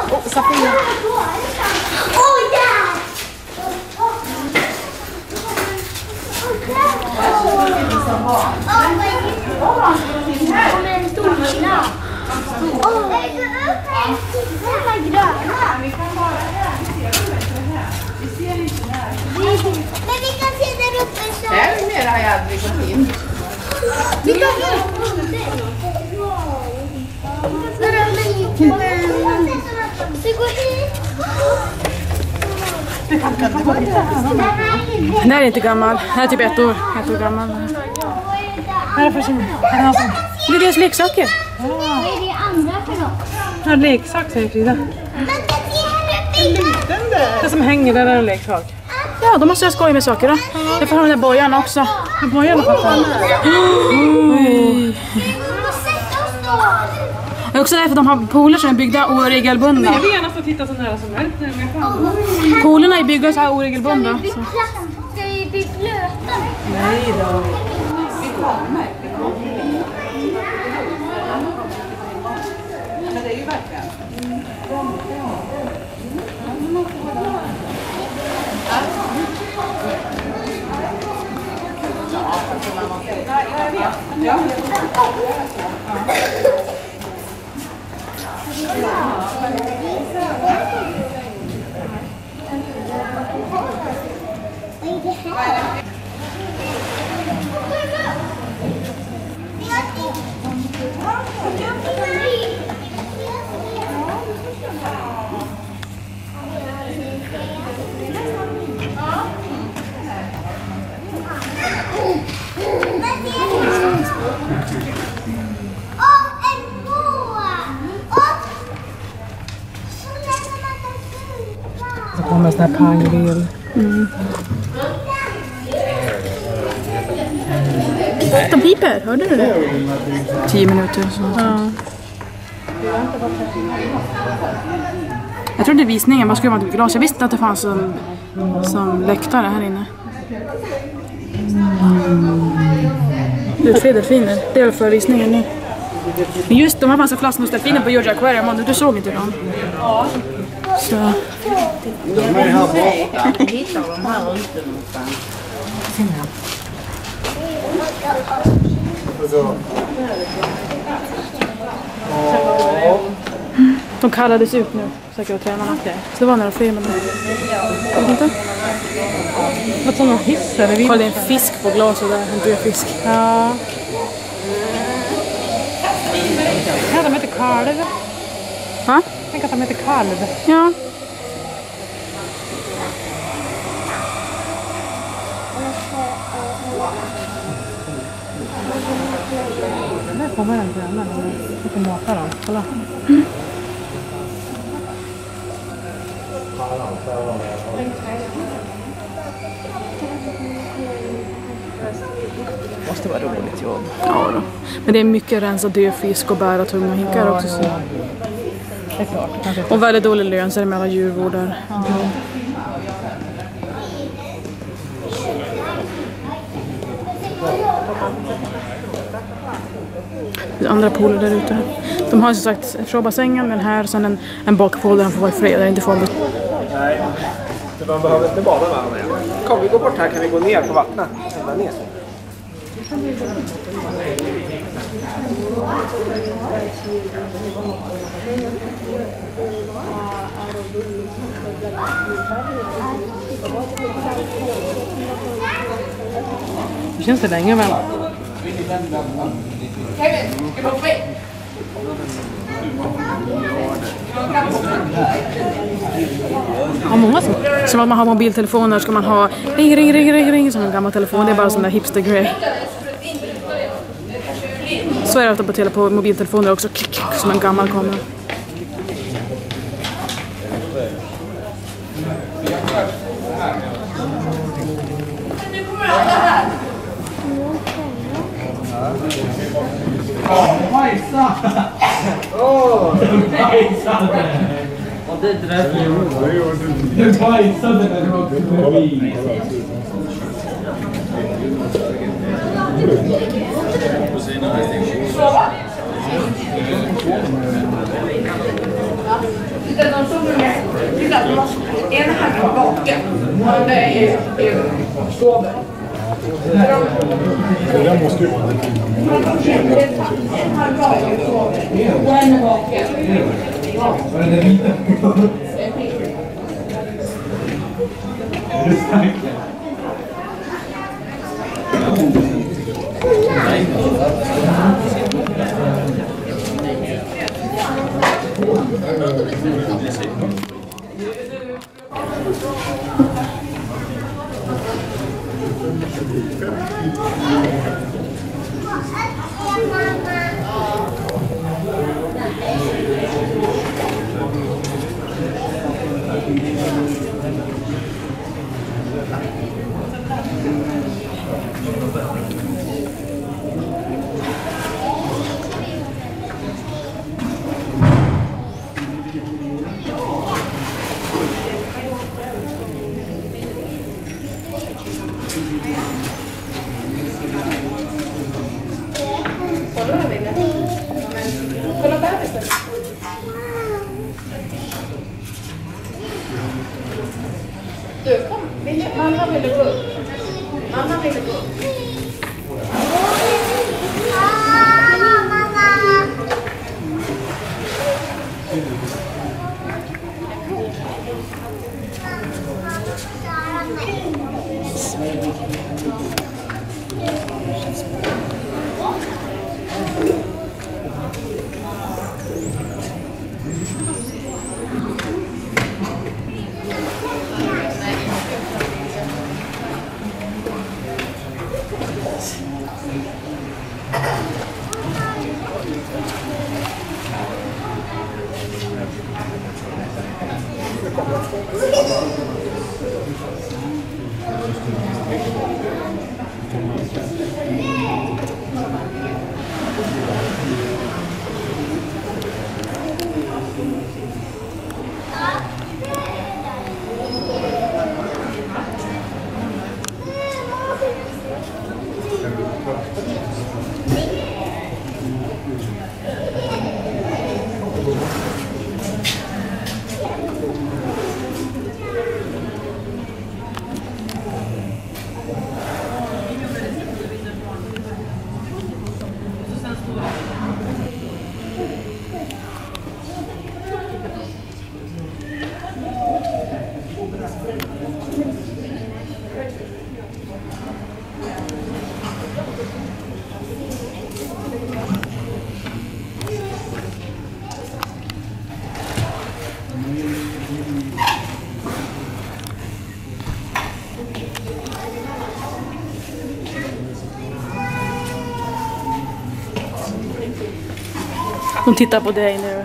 Safia. Men vi kan se där uppe så. Här nere har jag aldrig gått in. Titta här. Så gå hit. Den här är inte gammal. Den är typ ett år gammal. Vad är det för sin? Det är deras leksaker. Vad är det andra för något? Ja, leksak säger Frida. Men det är liten där. Det som hänger där är en leksak. Ja, då måste jag skoja med saker då. Jag får ha den där bojan också. Bojan fattar. Det är också därför de har pooler som är byggda oregelbundna. Jag vill gärna få titta så nära som möjligt. Poolerna är byggda så här oregelbundna. Ska vi bli blöta? Nej då. Men det är ju verkligen. Så kommer sån här pangbil. De piper, hörde du det? 10 minuter. Så. Ja. Jag trodde visningen, vad skulle man inte glas? Jag visste att det fanns som läktare här inne. Det är 3 delfiner. Det är för visningen nu. Men just de här fanns en flaskmusdelfiner på Georgia Aquarium. Du såg inte dem? Ja. Så. De är här borta. Vi hittar de här ute någonstans. De kallades ut nu, säkert tränarna. Så det var några fler med dem. Vet inte. Vad som någon hiss eller? Kolla, det är en fisk på glaset där, en död fisk. Ja. Ja, de heter kalv. Va? Tänk att de heter kalv. Ja. Där kommer den tränaren. Jag får mata dem. Kolla. Måste vara roligt jobb. Ja då. Men det är mycket rensa död fisk och bära tunga hinkar också. Så. Det är klart. Och väldigt dålig lön så är det med alla djurvårdar. Det andra pooler där ute. De har som sagt showbassängen, den här, sen en bakpool där de får vara i fred, där inte får bli. Nej, man behöver inte bada med dem. Kom, vi går bort här, kan vi gå ner på vattnet? Ner. Det känns det länge väl? Ja, många som att man har mobiltelefoner ska man ha ring som en gammal telefon. Det är bara sån där hipster grej. Så är det alltid på mobiltelefoner också, som en gammal kamera. Och det träffade jag. Det bajsade när du åkte förbi. De stod med en här var vaken och den där är sover. Den måste ju vara En här vaken sover och en är vaken. Kolla bebisen. Du, kom. Mamma ville gå upp. Mamma ville gå upp. De tittar på dig nu.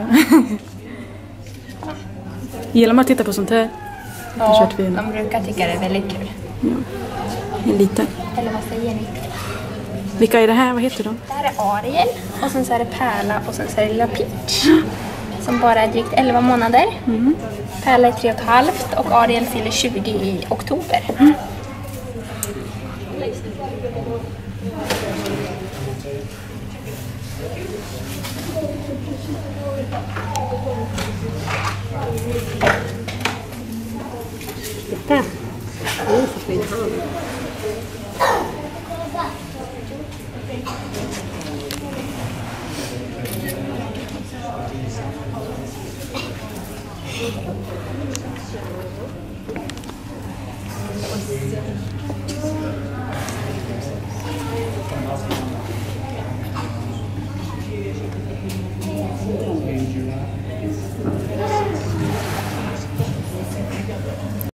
Gillar man att titta på sånt här? Ja, de brukar tycka det är väldigt kul. Ja. En liten. Eller vad säger ni? Vilka är det här? Vad heter de? Det här är Ariel och sen så är det Pärla och sen så är det Lilla Peach. Som bara är drygt 11 månader. Pärla är 3,5 och Ariel fyller 20 i oktober. Titta, det är så fin hand.